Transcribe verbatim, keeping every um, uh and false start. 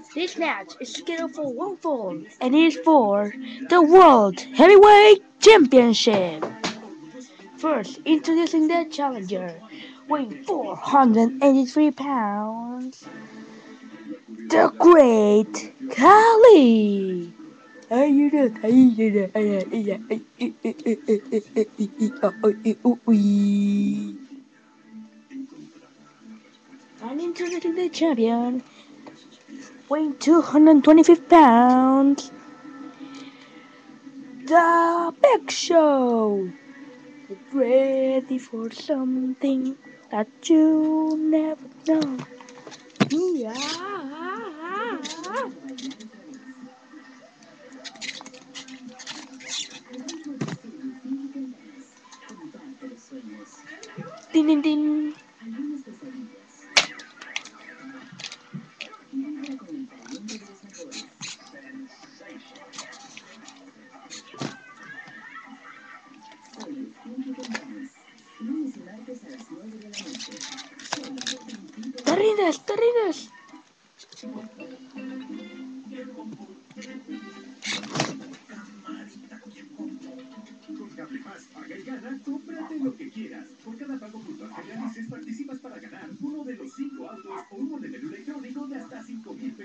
This match is scheduled for one fall and is for the World Heavyweight Championship. First, introducing the challenger, weighing four hundred eighty-three pounds, the Great Khali. And introducing the champion, weighing two hundred twenty-five pounds, the Big Show. Ready for something that you never know. Yeah. Din, din, din. Te rindes, te rindes. Con Cable Más, paga y gana, cómprate lo que quieras. Por cada pago puntual que realices, participas para ganar uno de los cinco autos o un monedero electrónico de hasta cinco mil